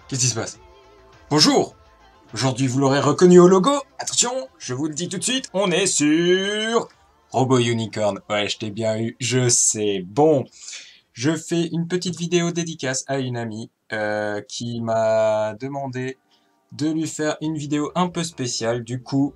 Qu'est-ce qui se passe? Bonjour! Aujourd'hui, vous l'aurez reconnu au logo. Attention, je vous le dis tout de suite, on est sur Robo Unicorn. Ouais, je t'ai bien eu, je sais. Bon, je fais une petite vidéo dédicace à une amie qui m'a demandé de lui faire une vidéo un peu spéciale. Du coup,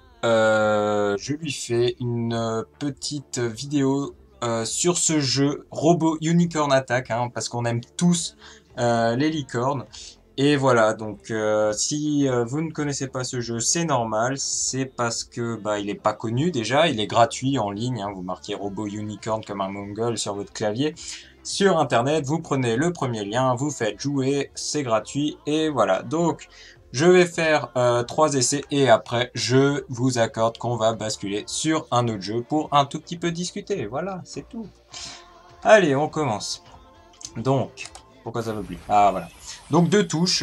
je lui fais une petite vidéo sur ce jeu Robo Unicorn Attack, hein, parce qu'on aime tous les licornes. Et voilà, donc si vous ne connaissez pas ce jeu, c'est normal, c'est parce que bah il est pas connu déjà, il est gratuit en ligne, hein, vous marquez Robo Unicorn comme un mongol sur votre clavier. Sur internet, vous prenez le premier lien, vous faites jouer, c'est gratuit et voilà. Donc je vais faire 3 essais et après je vous accorde qu'on va basculer sur un autre jeu pour un tout petit peu discuter. Voilà, c'est tout. Allez, on commence. Donc, pourquoi ça veut plus? Ah voilà. Donc deux touches,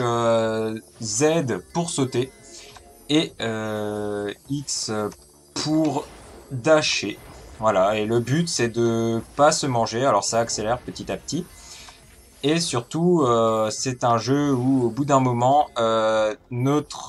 Z pour sauter et X pour dasher. Voilà, et le but c'est de pas se manger, alors ça accélère petit à petit. Et surtout, c'est un jeu où au bout d'un moment, notre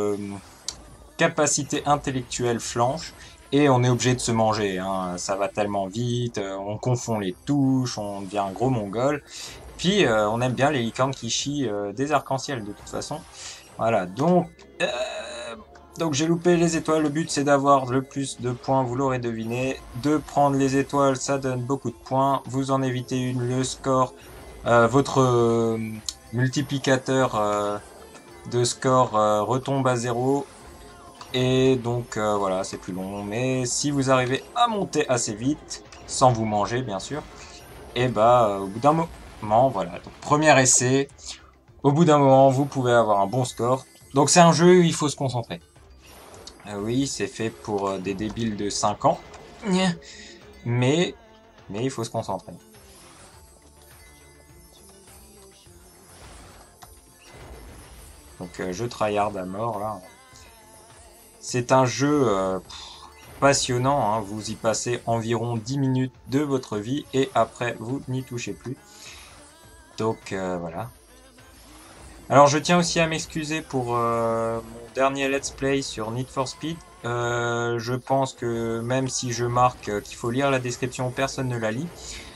capacité intellectuelle flanche et on est obligé de se manger, hein. Ça va tellement vite, on confond les touches, on devient un gros mongol. Puis on aime bien les licornes qui chient des arcs-en-ciel de toute façon. Voilà, euh, donc j'ai loupé les étoiles. Le but c'est d'avoir le plus de points, vous l'aurez deviné. De prendre les étoiles, ça donne beaucoup de points. Vous en évitez une, le score, votre multiplicateur de score retombe à 0. Et donc voilà, c'est plus long. Mais si vous arrivez à monter assez vite, sans vous manger bien sûr, et bah au bout d'un moment, voilà. Donc premier essai, au bout d'un moment, vous pouvez avoir un bon score. Donc c'est un jeu où il faut se concentrer. Oui, c'est fait pour des débiles de 5 ans, mais il faut se concentrer. Donc je tryhard à mort là. C'est un jeu passionnant, hein. Vous y passez environ 10 minutes de votre vie et après vous n'y touchez plus. Donc voilà. Alors je tiens aussi à m'excuser pour mon dernier let's play sur Need for Speed. Je pense que même si je marque qu'il faut lire la description, personne ne la lit.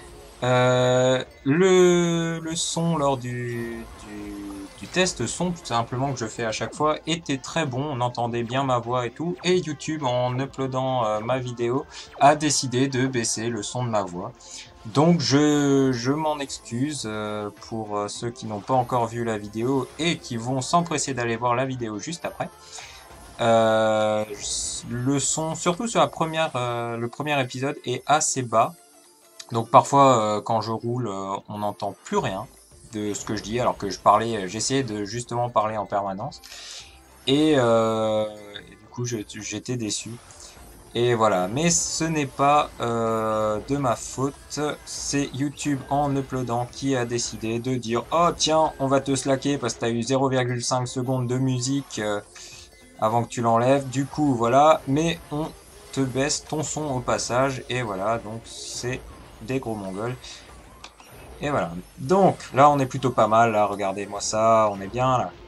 Le son lors du test son, tout simplement que je fais à chaque fois, était très bon. On entendait bien ma voix et tout. Et YouTube, en uploadant ma vidéo, a décidé de baisser le son de ma voix. Donc je m'en excuse pour ceux qui n'ont pas encore vu la vidéo et qui vont s'empresser d'aller voir la vidéo juste après. Euh, le son, surtout sur le premier épisode, est assez bas. Donc parfois quand je roule, on n'entend plus rien de ce que je dis alors que j'essayais de justement parler en permanence. Et du coup j'étais déçu. Et voilà, mais ce n'est pas de ma faute, c'est YouTube en uploadant qui a décidé de dire oh tiens, on va te slacker parce que t'as eu 0,5 secondes de musique avant que tu l'enlèves. Du coup, voilà, mais on te baisse ton son au passage. Et voilà, donc c'est des gros mongols. Et voilà. Donc là, on est plutôt pas mal. Là, regardez-moi ça, on est bien là.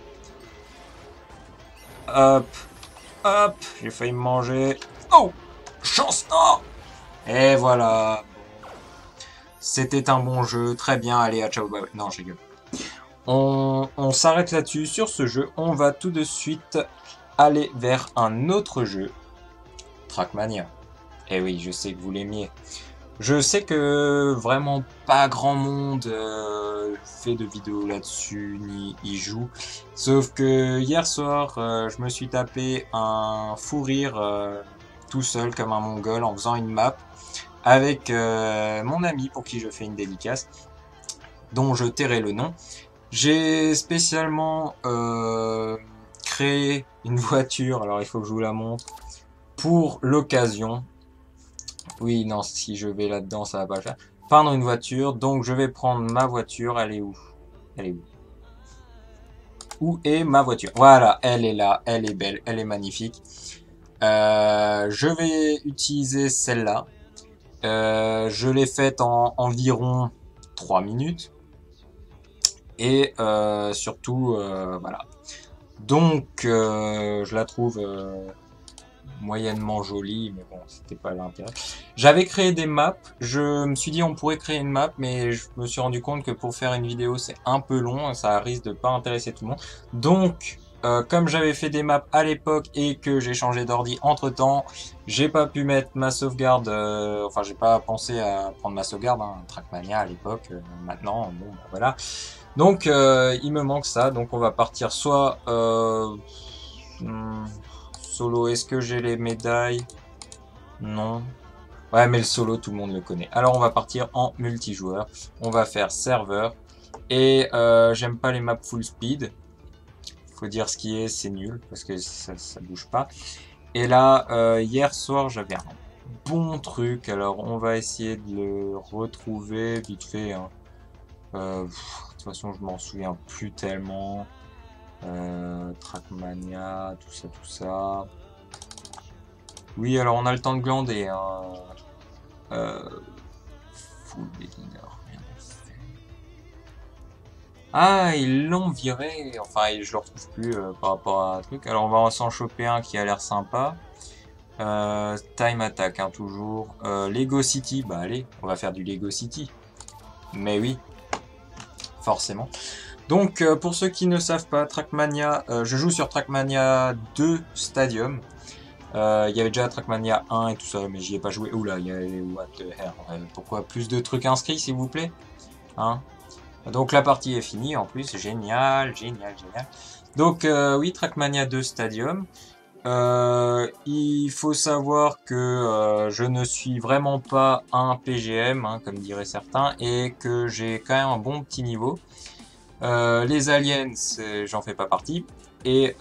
Hop, hop, j'ai failli me manger. Oh, chance, non. Et voilà. C'était un bon jeu, très bien, allez, à ciao, bye. Non, je rigole. On s'arrête là-dessus sur ce jeu. On va tout de suite aller vers un autre jeu, Trackmania. Eh oui, je sais que vous l'aimiez. Je sais que vraiment pas grand monde fait de vidéos là-dessus ni y joue. Sauf que hier soir, je me suis tapé un fou rire tout seul comme un mongol en faisant une map avec mon ami pour qui je fais une dédicace, dont je tairai le nom. J'ai spécialement créé une voiture, alors il faut que je vous la montre, pour l'occasion. Oui, non, si je vais là-dedans, ça va pas le faire. Peindre une voiture, donc je vais prendre ma voiture, elle est où? Elle est où? Où est ma voiture? Voilà, elle est là, elle est belle, elle est magnifique. Je vais utiliser celle-là. Je l'ai faite en environ 3 minutes. Et surtout, voilà. Donc, je la trouve moyennement jolie, mais bon, c'était pas l'intérêt. J'avais créé des maps, je me suis dit on pourrait créer une map, mais je me suis rendu compte que pour faire une vidéo c'est un peu long, ça risque de pas intéresser tout le monde. Donc, comme j'avais fait des maps à l'époque et que j'ai changé d'ordi entre temps, j'ai pas pu mettre ma sauvegarde, enfin j'ai pas pensé à prendre ma sauvegarde, hein, Trackmania à l'époque, maintenant, bon bah, voilà. Donc il me manque ça, donc on va partir soit solo, est-ce que j'ai les médailles? Non. Ouais, mais le solo, tout le monde le connaît. Alors, on va partir en multijoueur. On va faire serveur. Et j'aime pas les maps full speed. Faut dire ce qui est, c'est nul, parce que ça bouge pas. Et là, hier soir, j'avais un bon truc. Alors, on va essayer de le retrouver vite fait, hein. De toute façon, je m'en souviens plus tellement. Trackmania, tout ça, tout ça. Oui, alors on a le temps de glander, hein. Full beginner, rien à faire. Ah, ils l'ont viré. Enfin, je le retrouve plus par rapport à un truc. Alors, on va s'en choper un qui a l'air sympa. Time Attack, hein, toujours. Lego City, bah allez, on va faire du Lego City. Mais oui, forcément. Donc, pour ceux qui ne savent pas, Trackmania, je joue sur Trackmania 2 Stadium. Il y avait déjà Trackmania 1 et tout ça, mais j'y ai pas joué. Oula, il y a les what the hell. Pourquoi plus de trucs inscrits, s'il vous plaît? Hein? Donc la partie est finie en plus, génial, génial, génial. Donc oui, Trackmania 2 Stadium. Il faut savoir que je ne suis vraiment pas un PGM, hein, comme diraient certains, et que j'ai quand même un bon petit niveau. Les aliens, j'en fais pas partie, et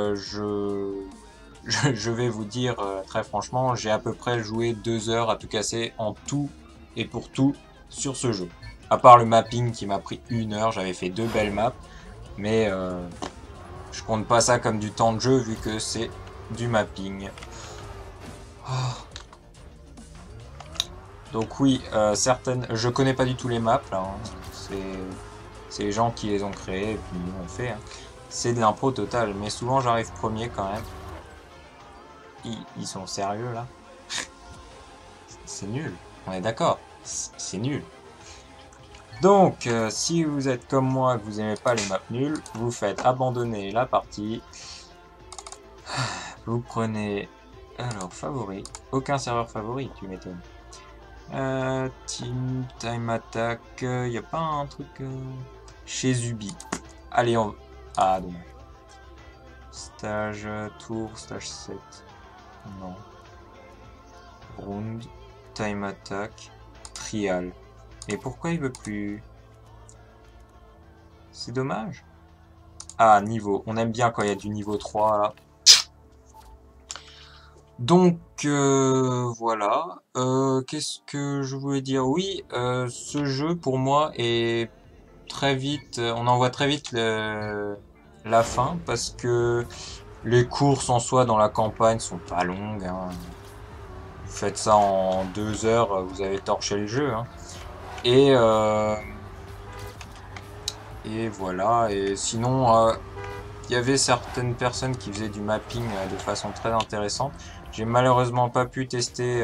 je vais vous dire très franchement, j'ai à peu près joué 2 heures à tout casser en tout et pour tout sur ce jeu. À part le mapping qui m'a pris 1 heure, j'avais fait 2 belles maps, mais je compte pas ça comme du temps de jeu vu que c'est du mapping. Oh. Donc oui, certaines, je connais pas du tout les maps là, hein. C'est les gens qui les ont créées et puis ils l'ont fait, hein. C'est de l'impro total, mais souvent j'arrive premier quand même. Ils sont sérieux là? C'est nul, on est d'accord, c'est nul. Donc, si vous êtes comme moi, que vous aimez pas les maps nuls, vous faites abandonner la partie. Vous prenez, alors, favori. Aucun serveur favori, tu m'étonnes. Team, Time Attack, y a pas un truc chez Zubi. Allez, on... Ah, dommage. Stage, tour, stage 7. Non. Round, Time Attack, Trial. Et pourquoi il veut plus? C'est dommage. Ah, niveau. On aime bien quand il y a du niveau 3, là. Donc, voilà. Qu'est-ce que je voulais dire? Oui, ce jeu, pour moi, est très vite... On en voit très vite la fin, parce que les courses en soi dans la campagne sont pas longues, hein. Vous faites ça en 2 heures, vous avez torché le jeu, hein. Et voilà. Et sinon, il y avait certaines personnes qui faisaient du mapping de façon très intéressante. J'ai malheureusement pas pu tester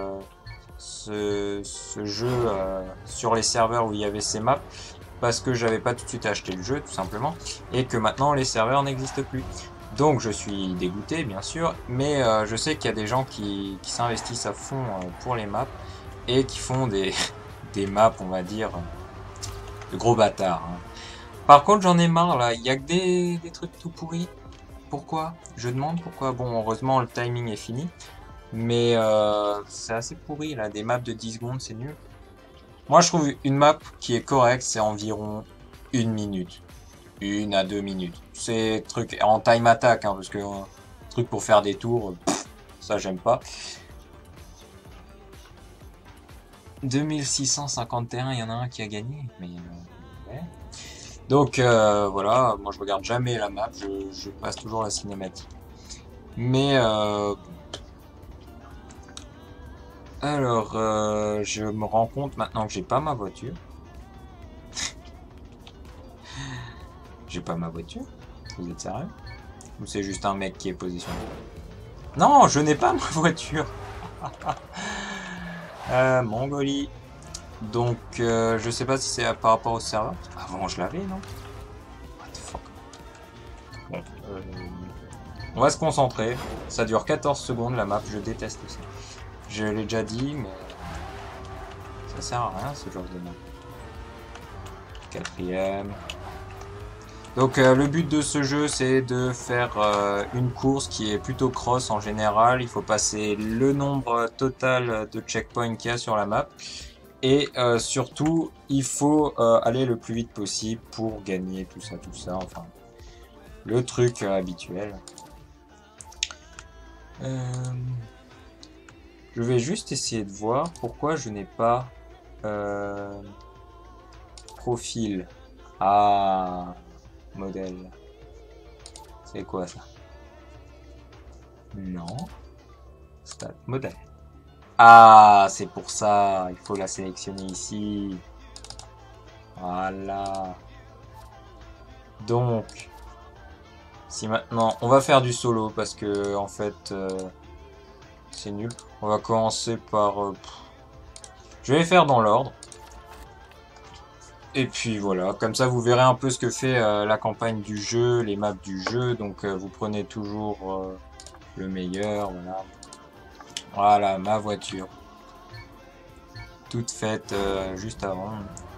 ce jeu sur les serveurs où il y avait ces maps parce que j'avais pas tout de suite acheté le jeu tout simplement et que maintenant les serveurs n'existent plus. Donc je suis dégoûté bien sûr, mais je sais qu'il y a des gens qui s'investissent à fond pour les maps et qui font des, des maps, on va dire, de gros bâtards, hein. Par contre, j'en ai marre là, il y a que des trucs tout pourris. Pourquoi? Je demande pourquoi. Bon, heureusement, le timing est fini. Mais c'est assez pourri là, des maps de 10 secondes, c'est nul. Moi, je trouve une map qui est correcte, c'est environ 1 minute. 1 à 2 minutes. C'est truc en time attack, hein, parce que truc pour faire des tours, pff, ça j'aime pas. 2651, il y en a un qui a gagné. Mais ouais. Donc voilà, moi je regarde jamais la map, je passe toujours la cinématique. Mais alors je me rends compte maintenant que j'ai pas ma voiture. J'ai pas ma voiture? Vous êtes sérieux? Ou c'est juste un mec qui est posé sur moi? Non, je n'ai pas ma voiture. Mongolie. Donc, je sais pas si c'est par rapport au serveur. Avant, je l'avais, non? What the fuck? Bon, on va se concentrer. Ça dure 14 secondes, la map. Je déteste ça. Je l'ai déjà dit, mais ça sert à rien, ce genre de map. Quatrième. Donc le but de ce jeu, c'est de faire une course qui est plutôt cross en général. Il faut passer le nombre total de checkpoints qu'il y a sur la map. Et surtout, il faut aller le plus vite possible pour gagner tout ça, enfin, le truc habituel. Je vais juste essayer de voir pourquoi je n'ai pas profil. Ah, modèle. C'est quoi ça? Non. Stade modèle. Ah, c'est pour ça. Il faut la sélectionner ici. Voilà. Donc, si maintenant, on va faire du solo parce que en fait, c'est nul. On va commencer par. Je vais faire dans l'ordre. Et puis voilà, comme ça vous verrez un peu ce que fait la campagne du jeu, les maps du jeu. Donc vous prenez toujours le meilleur, voilà. Voilà, ma voiture. Toute faite juste avant.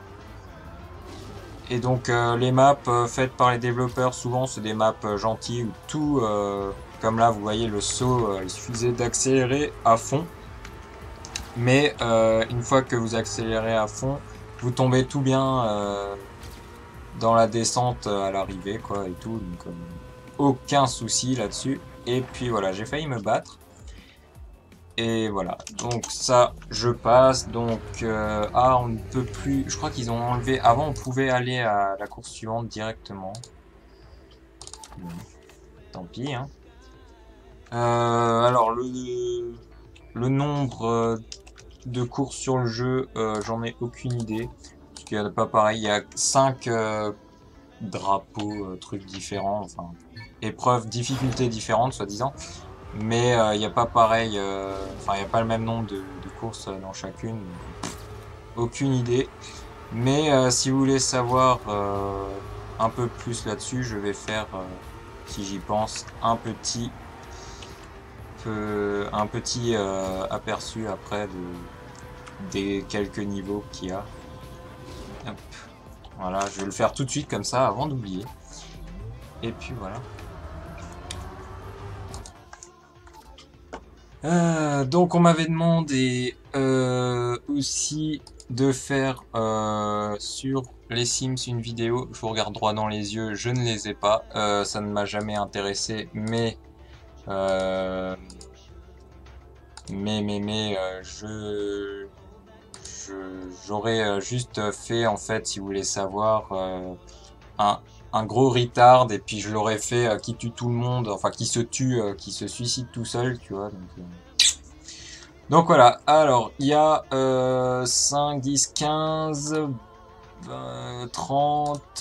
Et donc les maps faites par les développeurs, souvent c'est des maps gentilles où tout, comme là vous voyez le saut, il suffisait d'accélérer à fond. Mais une fois que vous accélérez à fond, vous tombez tout bien dans la descente à l'arrivée, quoi, et tout. Donc, aucun souci là-dessus. Et puis voilà, j'ai failli me battre. Et voilà, donc ça, je passe. Donc, ah, on ne peut plus... Je crois qu'ils ont enlevé... Avant, on pouvait aller à la course suivante directement. Bon, tant pis, hein. Alors, le nombre de courses sur le jeu, j'en ai aucune idée. Parce qu'il n'y a pas pareil, il y a 5 drapeaux, trucs différents, enfin, épreuves, difficultés différentes, soi-disant. Mais il n'y a pas pareil, enfin, il n'y a pas le même nombre de courses dans chacune. Donc, aucune idée. Mais si vous voulez savoir un peu plus là-dessus, je vais faire, si j'y pense, un petit aperçu après des quelques niveaux qu'il y a. Hop. Voilà, je vais le faire tout de suite comme ça avant d'oublier. Et puis voilà. Donc on m'avait demandé aussi de faire sur les Sims une vidéo. Je vous regarde droit dans les yeux, je ne les ai pas. Ça ne m'a jamais intéressé, mais j'aurais juste fait, en fait, si vous voulez savoir, un gros retard, et puis je l'aurais fait qui tue tout le monde, enfin qui se tue, qui se suicide tout seul, tu vois. Donc voilà, alors il y a 5, 10, 15, 30,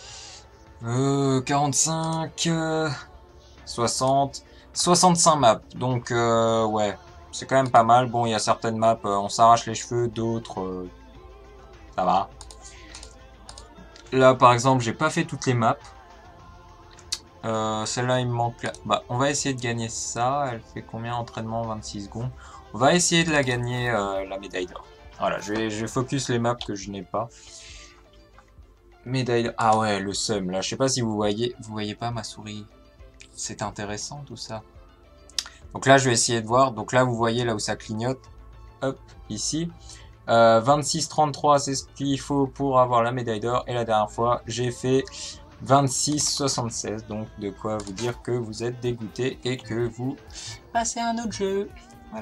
45, 60, 65 maps. Donc ouais, c'est quand même pas mal. Bon, il y a certaines maps, on s'arrache les cheveux, d'autres, ça va. Là, par exemple, j'ai pas fait toutes les maps. Celle-là, il me manque là. Bah, on va essayer de gagner ça. Elle fait combien entraînement? 26 secondes. On va essayer de la gagner, la médaille d'or. Voilà, je vais focus les maps que je n'ai pas. Médaille d'or. Ah ouais, le seum. Là, je sais pas si vous voyez pas ma souris. C'est intéressant tout ça. Donc là, je vais essayer de voir. Donc là, vous voyez là où ça clignote. Hop, ici. 26-33, c'est ce qu'il faut pour avoir la médaille d'or. Et la dernière fois, j'ai fait 26-76. Donc de quoi vous dire que vous êtes dégoûté et que vous passez à un autre jeu. Voilà.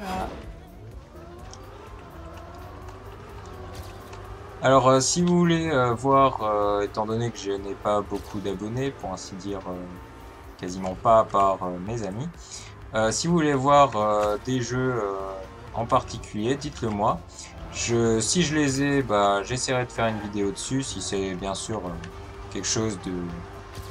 Alors si vous voulez voir, étant donné que je n'ai pas beaucoup d'abonnés, pour ainsi dire quasiment pas à part mes amis, si vous voulez voir des jeux en particulier, dites-le moi. Si je les ai, bah, j'essaierai de faire une vidéo dessus, si c'est bien sûr quelque chose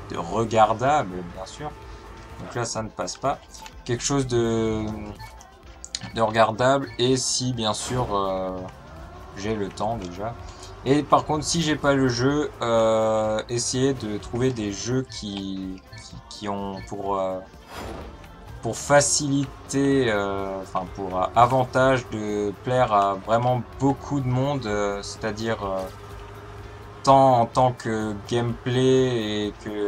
de regardable, bien sûr. Donc là, ça ne passe pas. Quelque chose de regardable, et si, bien sûr, j'ai le temps déjà. Et par contre, si j'ai pas le jeu, essayez de trouver des jeux qui ont pour faciliter, enfin pour avantage de plaire à vraiment beaucoup de monde, c'est-à-dire tant en tant que gameplay et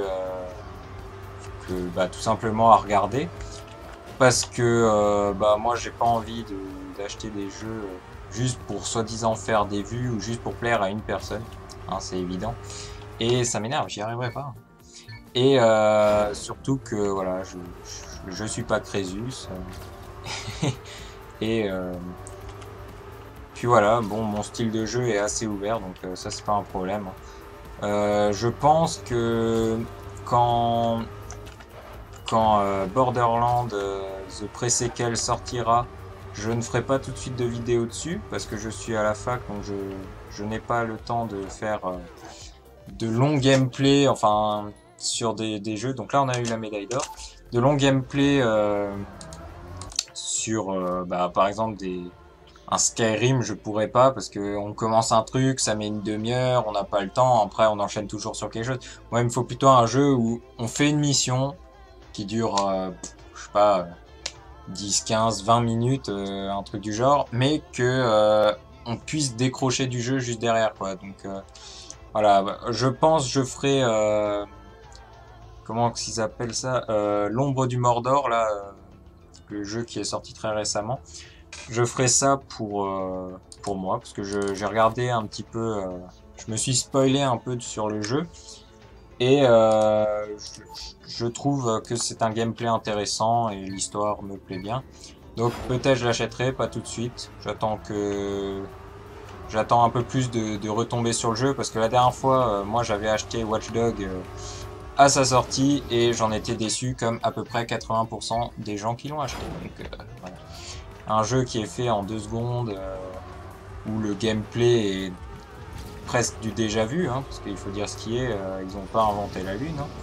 que bah, tout simplement à regarder. Parce que bah, moi j'ai pas envie d'acheter des jeux juste pour soi-disant faire des vues ou juste pour plaire à une personne, hein, c'est évident. Et ça m'énerve, j'y arriverai pas. Et surtout que voilà, je suis pas Crésus. Et puis voilà, bon, mon style de jeu est assez ouvert, donc ça c'est pas un problème. Je pense que quand Borderlands The Pre-Sequel sortira, je ne ferai pas tout de suite de vidéo dessus parce que je suis à la fac, donc je n'ai pas le temps de faire de longs gameplay, enfin sur des jeux. Donc là, on a eu la médaille d'or. De longs gameplay sur, bah, par exemple, un Skyrim, je pourrais pas parce que on commence un truc, ça met une demi-heure, on n'a pas le temps. Après, on enchaîne toujours sur quelque chose. Moi, il me faut plutôt un jeu où on fait une mission qui dure, je sais pas, 10, 15, 20 minutes, un truc du genre, mais que on puisse décrocher du jeu juste derrière, quoi. Donc voilà, bah, je pense je ferai comment qu'ils appellent ça, l'ombre du Mordor là, le jeu qui est sorti très récemment. Je ferai ça pour moi parce que j'ai regardé un petit peu, je me suis spoilé un peu sur le jeu. Et je trouve que c'est un gameplay intéressant et l'histoire me plaît bien. Donc peut-être je l'achèterai, pas tout de suite. J'attends un peu plus de retomber sur le jeu parce que la dernière fois, moi j'avais acheté Watch Dogs à sa sortie et j'en étais déçu comme à peu près 80% des gens qui l'ont acheté. Donc voilà. Un jeu qui est fait en 2 secondes où le gameplay est presque du déjà vu, hein, parce qu'il faut dire ce qui est, ils n'ont pas inventé la lune. Hein.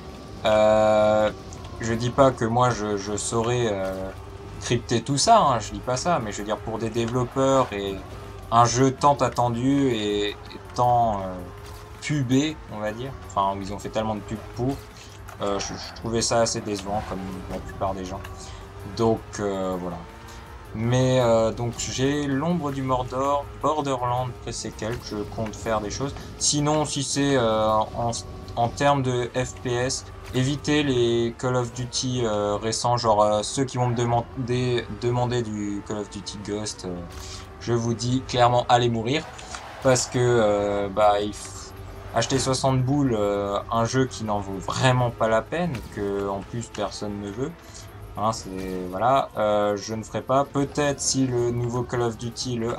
Je dis pas que moi je saurais crypter tout ça, hein, je dis pas ça, mais je veux dire pour des développeurs et un jeu tant attendu et tant pubé, on va dire, enfin où ils ont fait tellement de pubs pour, je trouvais ça assez décevant comme la plupart des gens. Donc voilà. Mais donc j'ai l'ombre du Mordor, Borderlands Pre-Sequel, je compte faire des choses. Sinon, si c'est en termes de FPS, évitez les Call of Duty récents, genre ceux qui vont me demander du Call of Duty Ghost. Je vous dis clairement, allez mourir, parce que bah, acheter 60 boules un jeu qui n'en vaut vraiment pas la peine, que en plus personne ne veut. Hein, c'est voilà, je ne ferai pas. Peut-être si le nouveau Call of Duty, le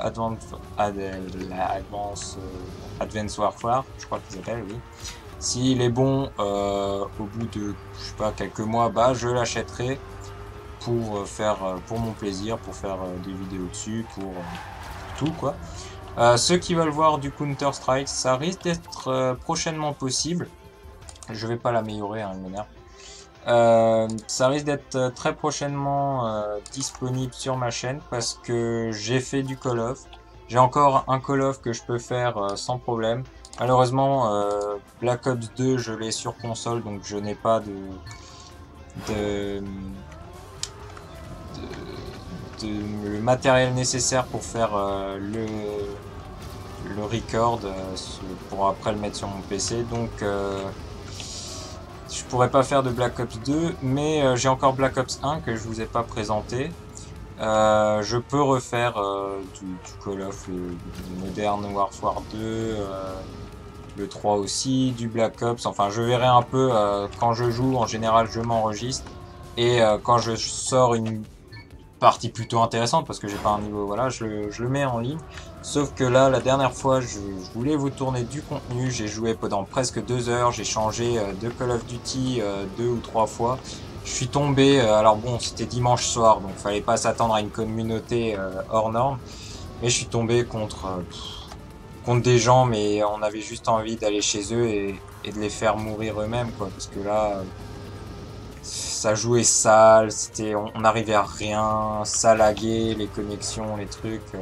Advance Warfare, je crois qu'il s'appelle, oui. S'il est bon, au bout de, je sais pas, quelques mois, bah je l'achèterai pour faire, pour mon plaisir, pour faire des vidéos dessus, pour tout quoi. Ceux qui veulent voir du Counter-Strike, ça risque d'être prochainement possible. Je vais pas l'améliorer, hein, il m'énerve. Ça risque d'être très prochainement disponible sur ma chaîne parce que j'ai fait du Call of. J'ai encore un Call of que je peux faire sans problème. Malheureusement, Black Ops 2, je l'ai sur console, donc je n'ai pas le matériel nécessaire pour faire le record pour après le mettre sur mon PC. Donc je pourrais pas faire de Black Ops 2, mais j'ai encore Black Ops 1 que je vous ai pas présenté. Je peux refaire du Call of, le Modern Warfare 2, le 3 aussi, du Black Ops. Enfin, je verrai un peu quand je joue. En général, je m'enregistre. Et quand je sors une partie plutôt intéressante, parce que j'ai pas un niveau, voilà, je le mets en ligne. Sauf que là, la dernière fois, je voulais vous tourner du contenu. J'ai joué pendant presque 2 heures. J'ai changé de Call of Duty 2 ou 3 fois. Je suis tombé, alors bon, c'était dimanche soir, donc fallait pas s'attendre à une communauté hors norme. Mais je suis tombé contre des gens, mais on avait juste envie d'aller chez eux et de les faire mourir eux-mêmes, quoi. Parce que là, ça jouait sale, on n'arrivait à rien, ça laguait, les connexions, les trucs.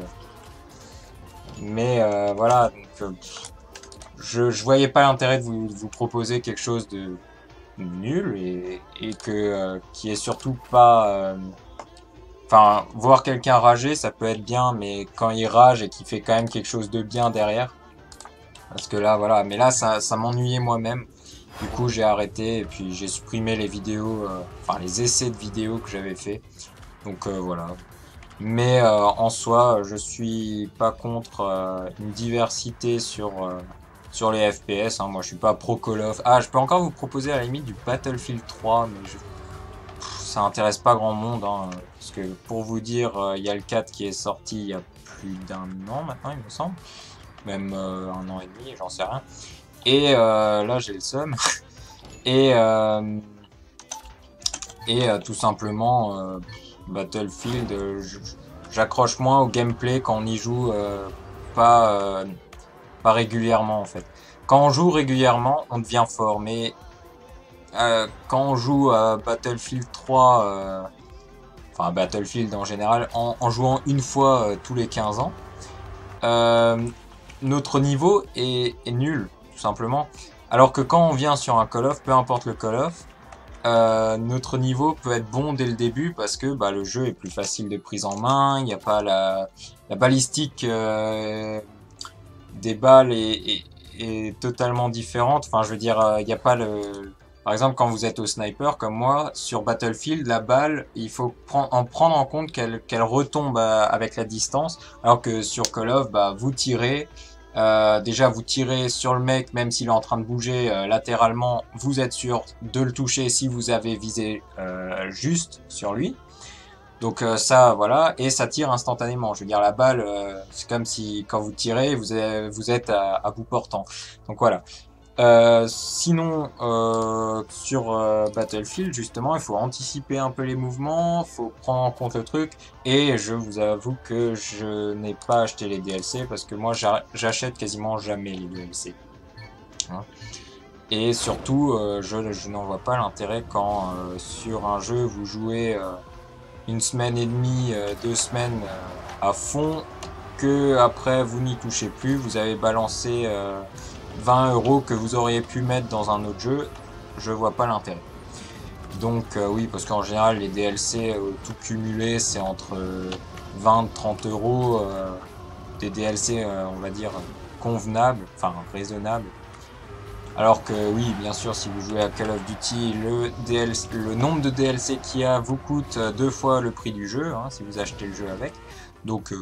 Mais voilà, donc je voyais pas l'intérêt de vous proposer quelque chose de nul et que qui est surtout pas. Enfin, voir quelqu'un rager, ça peut être bien, mais quand il rage et qu'il fait quand même quelque chose de bien derrière, parce que là, voilà. Mais là, ça m'ennuyait moi-même. Du coup, j'ai arrêté et puis j'ai supprimé les vidéos, enfin les essais de vidéos que j'avais fait. Donc voilà. Mais en soi, je suis pas contre une diversité sur les FPS. Hein. Moi, je suis pas pro Call of. Ah, je peux encore vous proposer à la limite du Battlefield 3, mais ça intéresse pas grand monde. Hein, parce que pour vous dire, il y a le 4 qui est sorti il y a plus d'un an maintenant, il me semble. Même un an et demi, j'en sais rien. Et là, j'ai le seum. Et, euh, et tout simplement, Battlefield, j'accroche moins au gameplay quand on y joue pas, pas régulièrement en fait. Quand on joue régulièrement, on devient fort, mais quand on joue à Battlefield 3, enfin Battlefield en général, en jouant une fois tous les 15 ans, euh, notre niveau est nul, tout simplement. Alors que quand on vient sur un Call of, peu importe le Call of, notre niveau peut être bon dès le début parce que bah, le jeu est plus facile de prise en main, il n'y a pas la balistique des balles est totalement différente. Enfin, je veux dire, il n'y a pas le... Par exemple, quand vous êtes au sniper, comme moi, sur Battlefield, la balle, il faut prendre en compte qu'elle retombe avec la distance, alors que sur Call of, bah, vous tirez, déjà, vous tirez sur le mec, même s'il est en train de bouger latéralement, vous êtes sûr de le toucher si vous avez visé juste sur lui. Donc ça, voilà, et ça tire instantanément. Je veux dire, la balle, c'est comme si quand vous tirez, vous êtes à bout portant. Donc voilà. Sinon, sur Battlefield, justement, il faut anticiper un peu les mouvements, faut prendre en compte le truc. Et je vous avoue que je n'ai pas acheté les DLC parce que moi, j'achète quasiment jamais les DLC. Hein. Et surtout, je n'en vois pas l'intérêt quand sur un jeu vous jouez une semaine et demie, 2 semaines à fond, que après vous n'y touchez plus, vous avez balancé 20 euros que vous auriez pu mettre dans un autre jeu, je vois pas l'intérêt. Donc oui, parce qu'en général les DLC tout cumulé c'est entre 20-30 euros, des DLC on va dire convenables, enfin raisonnables. Alors que oui, bien sûr, si vous jouez à Call of Duty, le nombre de DLC qu'il y a vous coûte 2 fois le prix du jeu, hein, si vous achetez le jeu avec. Donc,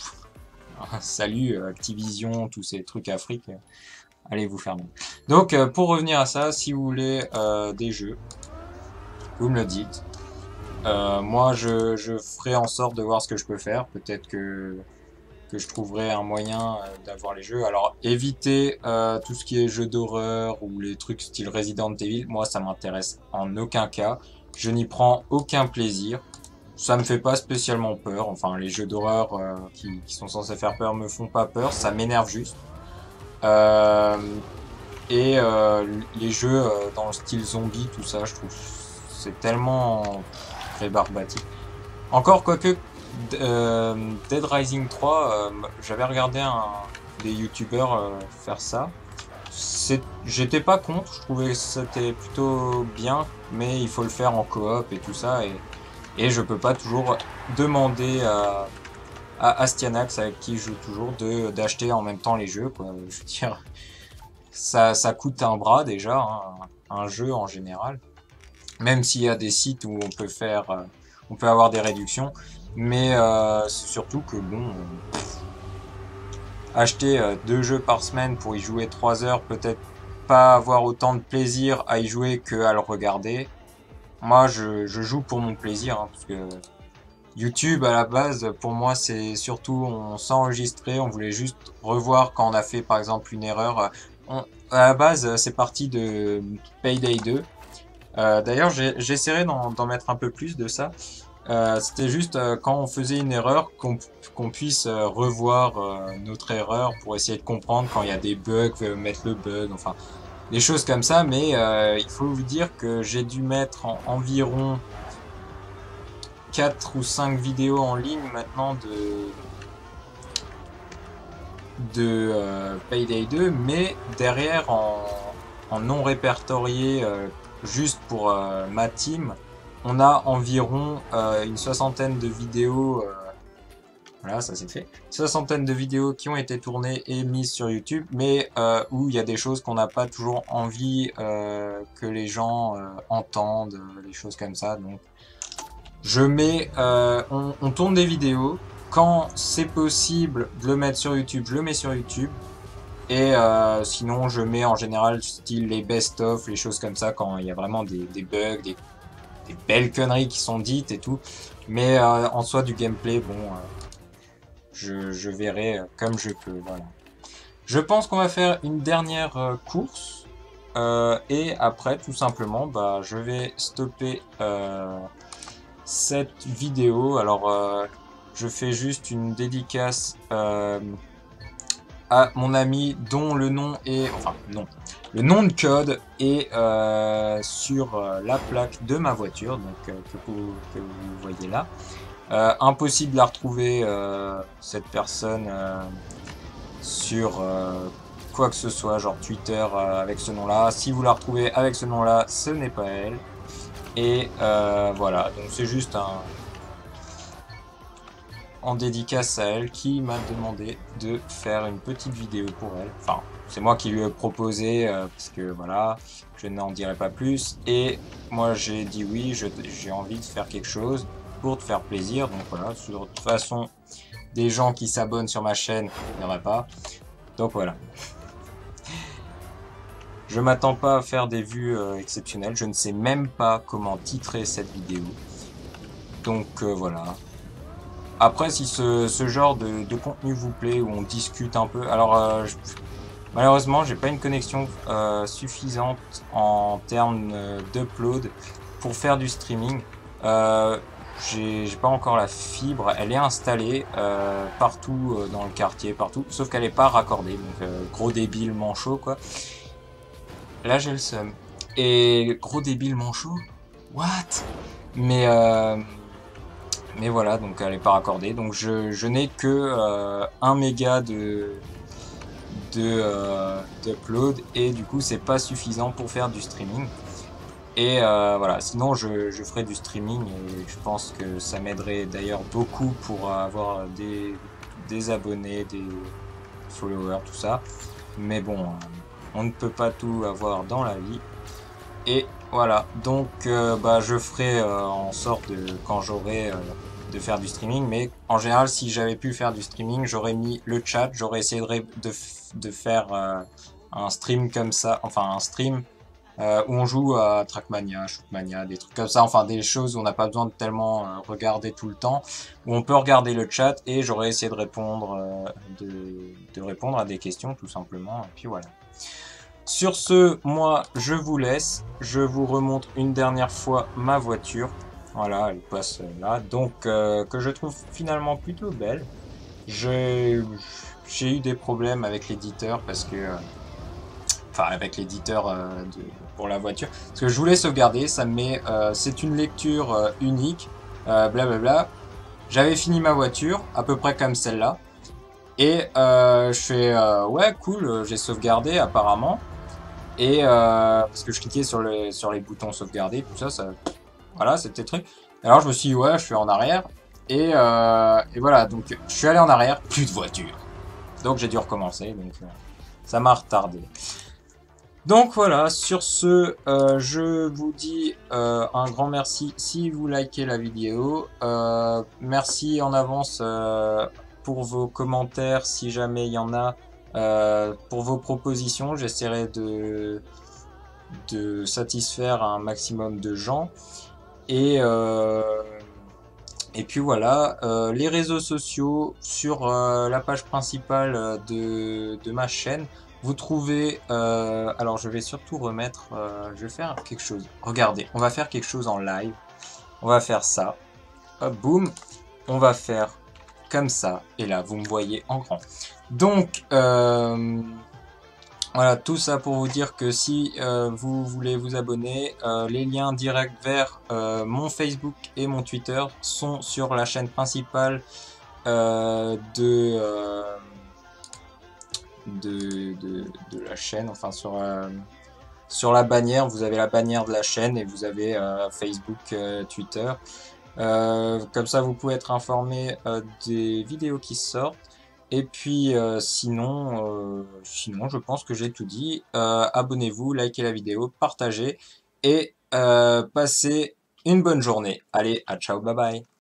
salut Activision, tous ces trucs Afrique, allez vous faire mal. Donc, pour revenir à ça, si vous voulez des jeux, vous me le dites. Moi, je ferai en sorte de voir ce que je peux faire. Peut-être que je trouverai un moyen d'avoir les jeux. Alors évitez tout ce qui est jeux d'horreur ou les trucs style Resident Evil. Moi, ça m'intéresse en aucun cas. Je n'y prends aucun plaisir. Ça me fait pas spécialement peur. Enfin, les jeux d'horreur qui sont censés faire peur me font pas peur. Ça m'énerve juste. Euh, et les jeux dans le style zombie, tout ça, je trouve c'est tellement rébarbatif. Encore quoique Dead Rising 3, j'avais regardé des youtubeurs faire ça. J'étais pas contre, je trouvais que c'était plutôt bien, mais il faut le faire en coop et tout ça, et je peux pas toujours demander à Astyanax, avec qui je joue toujours, d'acheter en même temps les jeux, quoi. Je veux dire, ça coûte un bras déjà, hein, un jeu en général. Même s'il y a des sites où on peut avoir des réductions, mais c'est surtout que bon, acheter 2 jeux par semaine pour y jouer 3 heures, peut-être pas avoir autant de plaisir à y jouer que à le regarder. Moi, je joue pour mon plaisir, hein, parce que YouTube, à la base, pour moi, c'est surtout, on s'enregistrait, on voulait juste revoir quand on a fait, par exemple, une erreur. À la base, c'est parti de Payday 2. D'ailleurs, j'essaierai d'en mettre un peu plus de ça. C'était juste quand on faisait une erreur qu'on puisse revoir notre erreur pour essayer de comprendre quand il y a des bugs, mettre le bug. Enfin, des choses comme ça, mais il faut vous dire que j'ai dû mettre environ 4 ou 5 vidéos en ligne maintenant de Payday 2, mais derrière en non répertorié juste pour ma team, on a environ une soixantaine de vidéos. Voilà, ça c'est fait. Soixantaine de vidéos qui ont été tournées et mises sur YouTube, mais où il y a des choses qu'on n'a pas toujours envie que les gens entendent, des choses comme ça. Donc, je mets, on tourne des vidéos. Quand c'est possible de le mettre sur YouTube, je le mets sur YouTube. Et sinon, je mets en général style les best-of, les choses comme ça, quand il y a vraiment des bugs, des belles conneries qui sont dites et tout. Mais en soi, du gameplay, bon, je verrai comme je peux. Voilà. Je pense qu'on va faire une dernière course. Et après, tout simplement, bah, je vais stopper cette vidéo. Alors, je fais juste une dédicace à mon ami dont le nom est... Enfin, non. Le nom de code est sur la plaque de ma voiture, donc que vous voyez là. Impossible à retrouver cette personne sur quoi que ce soit, genre Twitter avec ce nom-là. Si vous la retrouvez avec ce nom-là, ce n'est pas elle. Et voilà, donc c'est juste en dédicace à elle qui m'a demandé de faire une petite vidéo pour elle. Enfin, c'est moi qui lui ai proposé parce que voilà, je n'en dirai pas plus. Et moi j'ai dit oui, j'ai envie de faire quelque chose pour te faire plaisir. Donc voilà, de toute façon, des gens qui s'abonnent sur ma chaîne, il n'y en a pas. Donc voilà. Je m'attends pas à faire des vues exceptionnelles. Je ne sais même pas comment titrer cette vidéo. Donc voilà. Après, si ce genre de contenu vous plaît, où on discute un peu... Alors, malheureusement, j'ai pas une connexion suffisante en termes d'upload pour faire du streaming. J'ai pas encore la fibre, elle est installée partout dans le quartier, partout, sauf qu'elle est pas raccordée, donc gros débile manchot quoi. Là j'ai le seum. Et gros débile manchot? What? Mais voilà, donc elle est pas raccordée, donc je n'ai que 1 méga d'upload et du coup c'est pas suffisant pour faire du streaming. Et voilà, sinon je ferai du streaming et je pense que ça m'aiderait d'ailleurs beaucoup pour avoir des abonnés, des followers, tout ça. Mais bon, on ne peut pas tout avoir dans la vie. Et voilà, donc bah, je ferai en sorte quand j'aurai de faire du streaming. Mais en général, si j'avais pu faire du streaming, j'aurais mis le chat, j'aurais essayé de faire un stream comme ça, enfin un stream où on joue à Trackmania, Shootmania, des trucs comme ça, enfin des choses où on n'a pas besoin de tellement regarder tout le temps, où on peut regarder le chat et j'aurais essayé de répondre, de répondre à des questions tout simplement, et puis voilà. Sur ce, moi je vous laisse, je vous remontre une dernière fois ma voiture, voilà, elle passe là, donc que je trouve finalement plutôt belle. J'ai eu des problèmes avec l'éditeur parce que... Enfin, avec l'éditeur pour la voiture. Parce que je voulais sauvegarder, ça me met... c'est une lecture unique, blablabla. J'avais fini ma voiture, à peu près comme celle-là. Et je fais... ouais, cool, j'ai sauvegardé apparemment. Et parce que je cliquais sur les boutons sauvegarder, tout ça, voilà, c'était le truc. Alors je me suis dit, ouais, je suis en arrière. Et voilà, donc je suis allé en arrière, plus de voiture. Donc j'ai dû recommencer, donc ça m'a retardé. Donc voilà, sur ce, je vous dis un grand merci si vous likez la vidéo. Merci en avance pour vos commentaires si jamais il y en a, pour vos propositions. J'essaierai de satisfaire un maximum de gens. Et puis voilà, les réseaux sociaux sur la page principale de ma chaîne. Vous trouvez, alors je vais surtout remettre, je vais faire quelque chose. Regardez, on va faire quelque chose en live. On va faire ça. Hop, boum. On va faire comme ça. Et là, vous me voyez en grand. Donc, Voilà, tout ça pour vous dire que si vous voulez vous abonner, les liens directs vers mon Facebook et mon Twitter sont sur la chaîne principale de la chaîne, enfin sur la bannière, vous avez la bannière de la chaîne et vous avez Facebook, Twitter. Comme ça, vous pouvez être informé des vidéos qui sortent. Et puis sinon, je pense que j'ai tout dit. Abonnez-vous, likez la vidéo, partagez et passez une bonne journée. Allez, à ciao, bye bye.